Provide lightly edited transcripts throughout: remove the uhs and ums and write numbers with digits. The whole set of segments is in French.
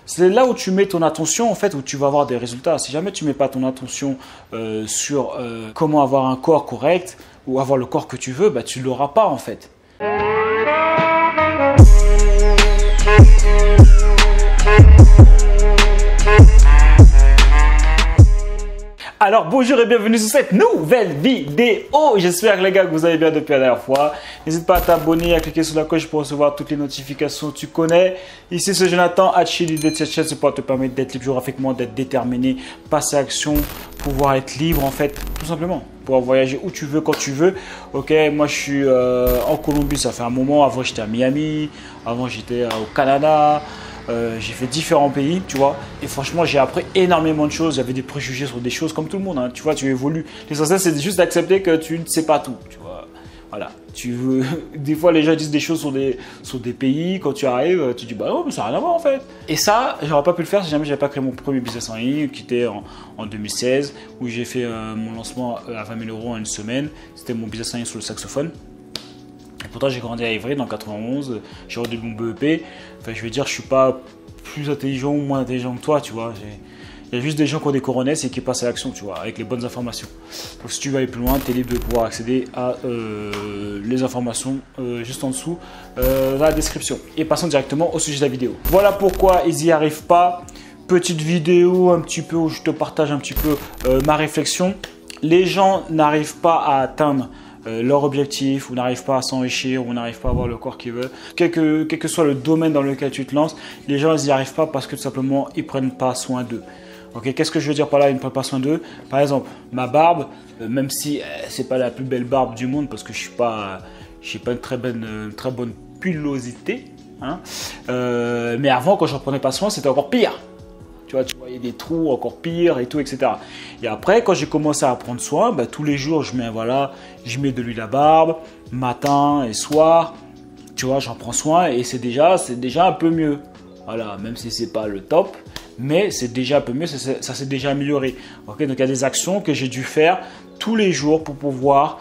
C'est là où tu mets ton attention, en fait, où tu vas avoir des résultats. Si jamais tu mets pas ton attention sur comment avoir un corps correct ou avoir le corps que tu veux, bah, tu l'auras pas, en fait. Alors bonjour et bienvenue sur cette nouvelle vidéo. J'espère les gars que vous allez bien depuis la dernière fois. N'hésite pas à t'abonner, à cliquer sur la cloche pour recevoir toutes les notifications que tu connais. Ici c'est Jonathan, Hachi. L'idée de cette chaîne c'est pour te permettre d'être libre géographiquement, d'être déterminé, passer à l'action, pouvoir être libre en fait, tout simplement. Pouvoir voyager où tu veux, quand tu veux. Ok, moi je suis en Colombie, ça fait un moment. Avant j'étais à Miami, avant j'étais au Canada. J'ai fait différents pays, tu vois, et franchement j'ai appris énormément de choses. J'avais des préjugés sur des choses comme tout le monde, hein, tu vois, tu évolues. L'essentiel c'est juste d'accepter que tu ne sais pas tout, tu vois. Voilà, des fois les gens disent des choses sur des pays, quand tu arrives, tu dis bah non mais ça n'a rien à voir en fait. Et ça, j'aurais pas pu le faire si jamais j'avais pas créé mon premier business en ligne qui était en 2016, où j'ai fait mon lancement à 20 000 € en une semaine. C'était mon business en ligne sur le saxophone. Et pourtant, j'ai grandi à Ivry, dans 91, j'ai rendu mon BEP. Enfin, je veux dire, je suis pas plus intelligent ou moins intelligent que toi, tu vois. Il y a juste des gens qui ont des coronesses et qui passent à l'action, tu vois, avec les bonnes informations. Donc, si tu veux aller plus loin, tu es libre de pouvoir accéder à les informations juste en dessous dans la description. Et passons directement au sujet de la vidéo. Voilà pourquoi ils n'y arrivent pas. Petite vidéo un petit peu où je te partage un petit peu ma réflexion. Les gens n'arrivent pas à atteindre leur objectif, ou n'arrivent pas à s'enrichir, ou n'arrivent pas à avoir le corps qu'ils veulent. Quel que soit le domaine dans lequel tu te lances, les gens ils n'y arrivent pas parce que tout simplement ils ne prennent pas soin d'eux. Okay, qu'est-ce que je veux dire par là, ils ne prennent pas soin d'eux? Par exemple, ma barbe, même si c'est pas la plus belle barbe du monde parce que je n'ai pas une très bonne pilosité, hein, mais avant quand je ne prenais pas soin c'était encore pire. Tu voyais des trous encore pire et tout, etc. Et après, quand j'ai commencé à prendre soin, bah, tous les jours, je mets de l'huile à barbe, matin et soir. Tu vois, j'en prends soin et c'est déjà un peu mieux. Voilà, même si c'est pas le top, mais c'est déjà un peu mieux, ça s'est déjà amélioré. Okay, donc il y a des actions que j'ai dû faire tous les jours pour pouvoir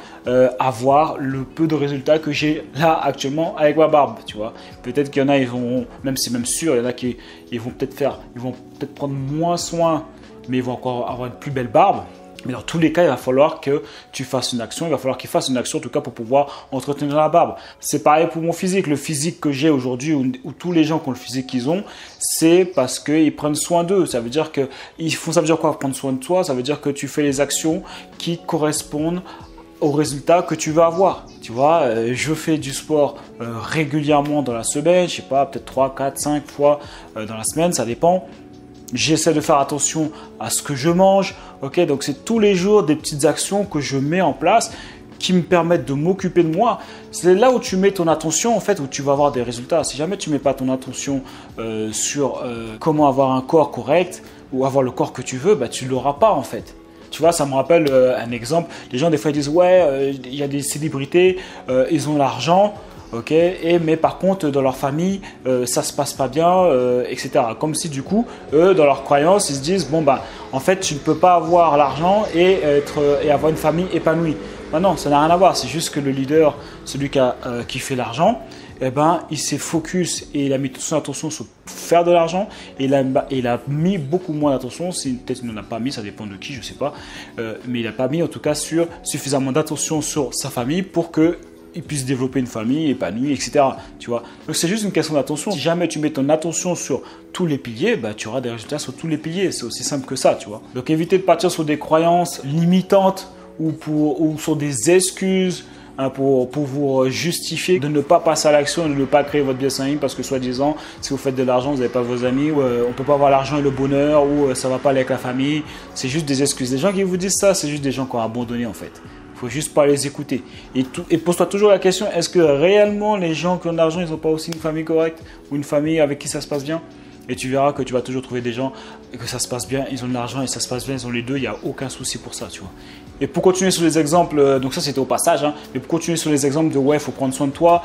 avoir le peu de résultats que j'ai là actuellement avec ma barbe, tu vois. Peut-être qu'il y en a, ils vont, même c'est même sûr, il y en a qui ils vont peut-être prendre moins soin, mais ils vont encore avoir une plus belle barbe. Mais dans tous les cas, il va falloir que tu fasses une action. Il va falloir qu'ils fassent une action, en tout cas, pour pouvoir entretenir la barbe. C'est pareil pour mon physique. Le physique que j'ai aujourd'hui, où tous les gens qui ont le physique qu'ils ont, c'est parce qu'ils prennent soin d'eux. Ça veut dire ça veut dire quoi, prendre soin de toi? Ça veut dire que tu fais les actions qui correspondent aux résultats que tu veux avoir. Tu vois, je fais du sport régulièrement dans la semaine. Je sais pas, peut-être 3, 4, 5 fois dans la semaine, ça dépend. J'essaie de faire attention à ce que je mange. Ok, donc c'est tous les jours des petites actions que je mets en place qui me permettent de m'occuper de moi. C'est là où tu mets ton attention en fait, où tu vas avoir des résultats. Si jamais tu mets pas ton attention sur comment avoir un corps correct ou avoir le corps que tu veux, bah, tu l'auras pas en fait. Tu vois, ça me rappelle un exemple. Les gens des fois ils disent ouais, il y a des célébrités, ils ont l'argent. Ok, mais par contre dans leur famille ça se passe pas bien, etc. Comme si du coup eux dans leur croyance ils se disent bon bah en fait tu ne peux pas avoir l'argent et avoir une famille épanouie. Ben non, ça n'a rien à voir. C'est juste que le leader, celui qui fait l'argent, eh ben il s'est focus et il a mis toute son attention sur faire de l'argent et il a mis beaucoup moins d'attention. Peut-être qu'il n'en a pas mis, ça dépend de qui, je sais pas, mais il n'a pas mis en tout cas suffisamment d'attention sur sa famille pour que il puisse développer une famille épanouie, etc. Tu vois. Donc c'est juste une question d'attention. Si jamais tu mets ton attention sur tous les piliers, bah, tu auras des résultats sur tous les piliers. C'est aussi simple que ça, tu vois. Donc évitez de partir sur des croyances limitantes ou sur des excuses hein, pour vous justifier de ne pas passer à l'action, de ne pas créer votre business en ligne parce que soi-disant, si vous faites de l'argent, vous n'avez pas vos amis, ou on ne peut pas avoir l'argent et le bonheur, ou ça ne va pas aller avec la famille. C'est juste des excuses. Les gens qui vous disent ça, c'est juste des gens qui ont abandonné en fait. Il ne faut juste pas les écouter. Et pose-toi toujours la question, est-ce que réellement les gens qui ont de l'argent, ils n'ont pas aussi une famille correcte ou une famille avec qui ça se passe bien? Et tu verras que tu vas toujours trouver des gens et que ça se passe bien, ils ont de l'argent et ça se passe bien, ils ont les deux, il n'y a aucun souci pour ça, tu vois. Et pour continuer sur les exemples, donc ça c'était au passage, hein, mais pour continuer sur les exemples de ouais, il faut prendre soin de toi,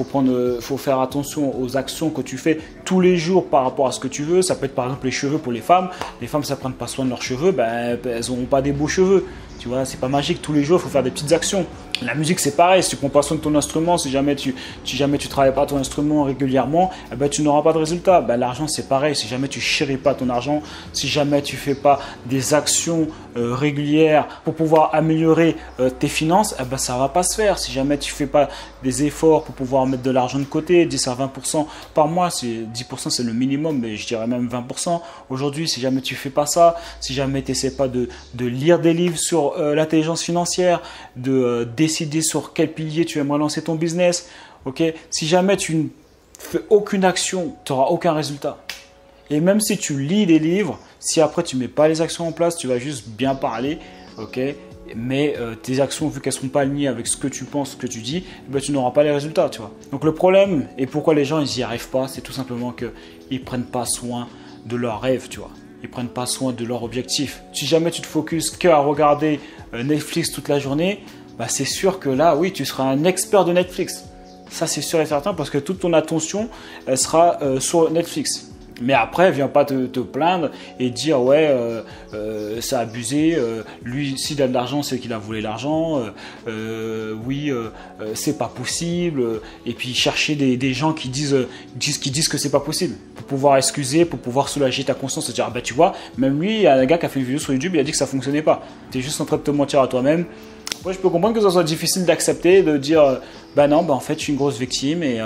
faut faire attention aux actions que tu fais tous les jours par rapport à ce que tu veux. Ça peut être par exemple les cheveux pour les femmes. Les femmes, ça ne prennent pas soin de leurs cheveux, ben, elles n'auront pas des beaux cheveux. Tu vois, c'est pas magique. Tous les jours, il faut faire des petites actions. La musique, c'est pareil. Si tu prends pas soin de ton instrument, si jamais tu travailles pas ton instrument régulièrement, eh ben, tu n'auras pas de résultat. Ben, l'argent, c'est pareil. Si jamais tu chéris pas ton argent, si jamais tu fais pas des actions régulières pour pouvoir améliorer tes finances, eh ben, ça va pas se faire. Si jamais tu fais pas des efforts pour pouvoir mettre de l'argent de côté, 10 à 20% par mois, 10% c'est le minimum, mais je dirais même 20%. Aujourd'hui, si jamais tu fais pas ça, si jamais tu n'essaies pas de lire des livres sur l'intelligence financière, de décider sur quel pilier tu aimerais lancer ton business, ok? Si jamais tu ne fais aucune action, tu n'auras aucun résultat. Et même si tu lis des livres, si après tu ne mets pas les actions en place, tu vas juste bien parler, ok? Mais tes actions, vu qu'elles ne seront pas alignées avec ce que tu penses, ce que tu dis, ben, tu n'auras pas les résultats, tu vois. Donc le problème, et pourquoi les gens n'y arrivent pas, c'est tout simplement qu'ils ne prennent pas soin de leurs rêves, tu vois. Ils ne prennent pas soin de leur objectif. Si jamais tu te focuses qu'à regarder Netflix toute la journée, bah c'est sûr que là, oui, tu seras un expert de Netflix. Ça, c'est sûr et certain parce que toute ton attention elle sera sur Netflix. Mais après, viens pas te plaindre et dire ouais, c'est abusé. Lui, s'il a de l'argent, c'est qu'il a volé l'argent. Oui, c'est pas possible. Et puis chercher des gens qui disent que c'est pas possible pour pouvoir excuser, pour pouvoir soulager ta conscience, et dire ah bah tu vois, même lui, il y a un gars qui a fait une vidéo sur YouTube, il a dit que ça fonctionnait pas. Tu es juste en train de te mentir à toi-même. Moi, je peux comprendre que ça soit difficile d'accepter, de dire bah non, bah en fait, je suis une grosse victime et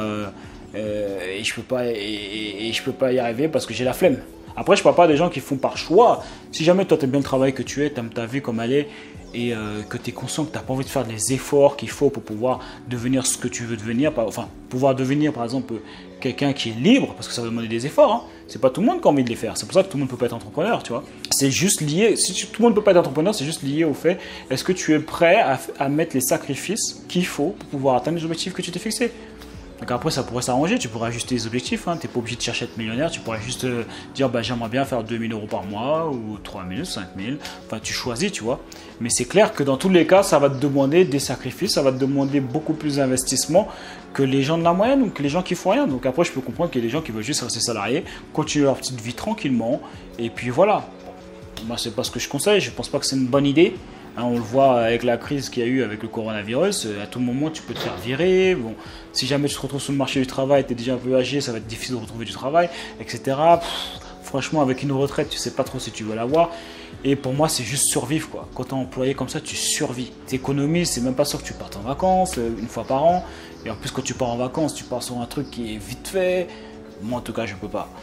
je peux pas y arriver parce que j'ai la flemme. Après, je parle pas des gens qui font par choix. Si jamais toi, tu aimes bien le travail que tu es, tu aimes ta vie comme elle est et que tu es conscient que tu n'as pas envie de faire les efforts qu'il faut pour pouvoir devenir ce que tu veux devenir, enfin, pouvoir devenir par exemple quelqu'un qui est libre, parce que ça va demander des efforts, hein. C'est pas tout le monde qui a envie de les faire. C'est pour ça que tout le monde ne peut pas être entrepreneur, tu vois. C'est juste lié, tout le monde ne peut pas être entrepreneur, c'est juste lié au fait, est-ce que tu es prêt à mettre les sacrifices qu'il faut pour pouvoir atteindre les objectifs que tu t'es fixés. Donc après, ça pourrait s'arranger, tu pourrais ajuster les objectifs, hein. Tu n'es pas obligé de chercher à être millionnaire, tu pourrais juste dire bah, j'aimerais bien faire 2 000 € par mois ou 3 000, 5 000, enfin tu choisis, tu vois. Mais c'est clair que dans tous les cas, ça va te demander des sacrifices, ça va te demander beaucoup plus d'investissement que les gens de la moyenne ou que les gens qui font rien. Donc après, je peux comprendre qu'il y a des gens qui veulent juste rester salariés, continuer leur petite vie tranquillement, et puis voilà. Moi, c'est pas ce que je conseille, je pense pas que c'est une bonne idée. Hein, on le voit avec la crise qu'il y a eu avec le coronavirus, à tout moment tu peux te faire virer. Bon, si jamais tu te retrouves sur le marché du travail, tu es déjà un peu âgé, ça va être difficile de retrouver du travail, etc. Franchement, avec une retraite, tu sais pas trop si tu veux l'avoir. Et pour moi, c'est juste survivre, quoi. Quand tu es employé comme ça, tu survis. Tu économises, c'est même pas sûr que tu partes en vacances une fois par an. Et en plus, quand tu pars en vacances, tu pars sur un truc qui est vite fait. Moi, en tout cas, je peux pas.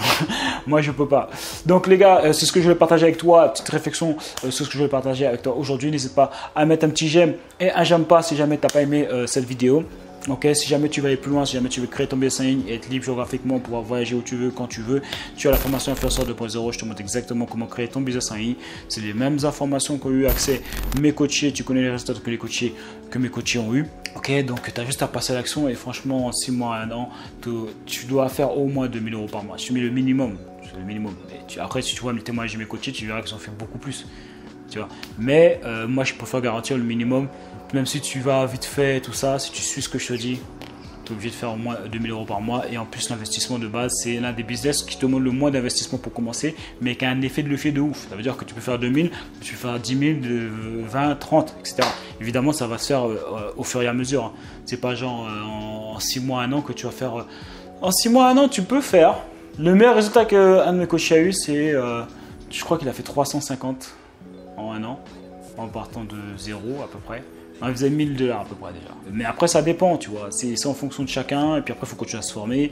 Moi, je peux pas. Donc, les gars, c'est ce que je voulais partager avec toi. Petite réflexion, c'est ce que je voulais partager avec toi aujourd'hui. N'hésite pas à mettre un petit j'aime et un j'aime pas si jamais tu n'as pas aimé cette vidéo. Ok, si jamais tu veux aller plus loin, si jamais tu veux créer ton business en ligne et être libre géographiquement, pouvoir voyager où tu veux, quand tu veux, tu as la formation Influenceur 2.0. Je te montre exactement comment créer ton business en ligne. C'est les mêmes informations qu'ont eu accès mes coachés. Tu connais les résultats que mes coachés ont eu. Ok, donc tu as juste à passer à l'action et franchement, en 6 mois, 1 an, tu dois faire au moins 2 000 € par mois. Je te mets le minimum. C'est le minimum. Après, si tu vois le témoignage de mes coachés, tu verras qu'ils ont fait beaucoup plus. Tu vois. Mais moi, je préfère garantir le minimum. Même si tu vas vite fait, tout ça, si tu suis ce que je te dis, tu es obligé de faire au moins 2 000 € par mois. Et en plus, l'investissement de base, c'est l'un des business qui te demande le moins d'investissement pour commencer, mais qui a un effet de levier de ouf. Ça veut dire que tu peux faire 2 000, tu peux faire 10 000, 20, 30, etc. Évidemment, ça va se faire au fur et à mesure. Hein. C'est pas genre en 6 mois, 1 an que tu vas faire. En 6 mois, 1 an, tu peux faire. Le meilleur résultat qu'un de mes coachs a eu, c'est, je crois qu'il a fait 350 en 1 an, en partant de 0 à peu près. Il faisait 1 000 $ à peu près déjà. Mais après, ça dépend, tu vois. C'est en fonction de chacun. Et puis après, il faut continuer à se former.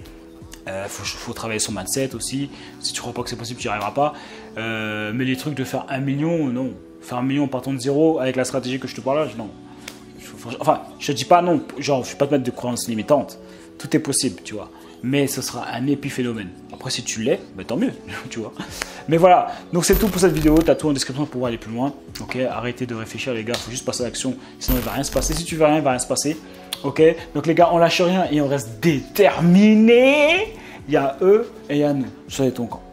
Faut travailler son mindset aussi. Si tu crois pas que c'est possible, tu n'y arriveras pas. Mais les trucs de faire 1 million, non. Faire 1 million en partant de 0 avec la stratégie que je te partage, non. Enfin, je te dis pas non. Genre, je ne vais pas te mettre de croyances limitantes. Tout est possible, tu vois. Mais ce sera un épiphénomène. Après, si tu l'es, bah, tant mieux, tu vois. Mais voilà, donc c'est tout pour cette vidéo. Tu as tout en description pour pouvoir aller plus loin. Ok, arrêtez de réfléchir, les gars. Il faut juste passer à l'action. Sinon, il ne va rien se passer. Si tu veux rien, il ne va rien se passer. Ok, donc les gars, on lâche rien et on reste déterminés. Il y a eux et il y a nous. Choisis ton camp.